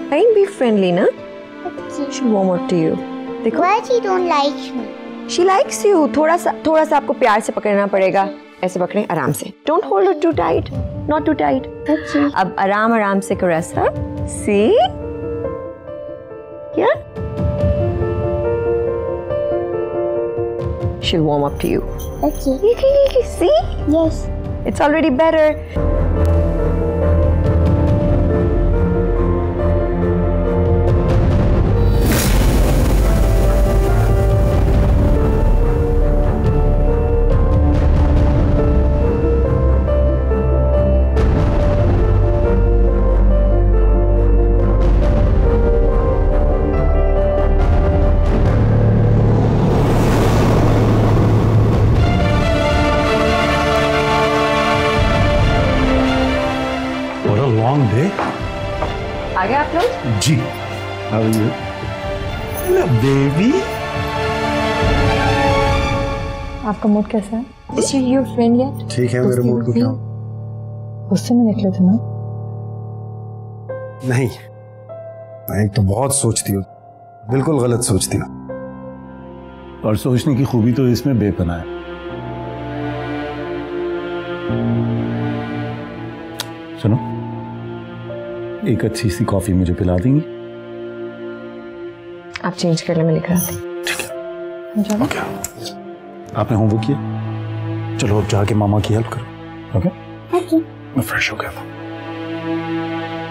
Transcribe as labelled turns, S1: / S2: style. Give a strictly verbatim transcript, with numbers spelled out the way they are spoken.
S1: Try and be friendly, na? Okay. She'll warm up to you. देखो.
S2: Why she don't like me?
S1: She likes you. थोड़ा सा थोड़ा सा आपको प्यार से पकड़ना पड़ेगा. ऐसे पकड़े आराम से. Don't hold her too tight. Not too tight.
S2: Okay.
S1: अब आराम आराम से caress her. See? Yeah. She'll warm up to you.
S2: Okay.
S1: See?
S2: Yes.
S1: It's already better.
S3: आ गए आप लोग?
S4: जी। How are you? Hello, baby.
S5: आपका मूड कैसा है? Is she your friend yet?
S4: ठीक है, मेरे मूड को क्या?
S5: गुस्से में निकले थे ना?
S4: नहीं, मैं एक तो बहुत सोचती हूँ, बिल्कुल गलत सोचती हूँ।
S3: और सोचने की खूबी तो इसमें बेपनाह है। सुनो, एक अच्छी सी कॉफी मुझे पिला देंगी?
S1: आप चेंज कर ले, मैं लिख रहा था।
S3: ठीक है। ओके। आपने होमवर्क किया? चलो अब जाके मामा की हेल्प करो। ओके?
S2: ओके।
S3: मैं फ्रेश हो गया था।